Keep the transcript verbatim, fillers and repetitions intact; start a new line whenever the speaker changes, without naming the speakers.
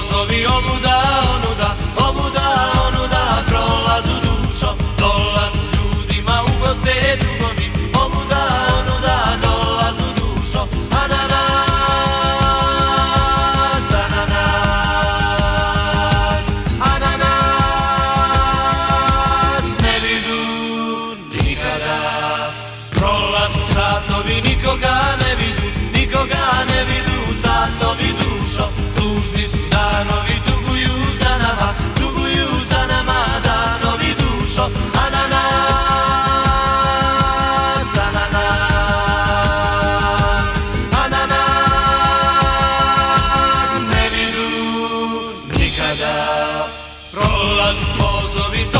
vozovi ovuda, onuda, ovuda, onuda, prolazu dušo, dolazu ljudima u goste drugovi, ovuda, onuda, dolazu dušo, ananas, ananas, ananas, ne vidu nikada, prolazu satovi, nikoga ne vidu, nikoga ne vidu, satovi dušo, tužni su danovi, tuguju za nama, tuguju za nama danovi dušo, ananas, ananas, ananas, ne vidu nikada, prolazu vozovi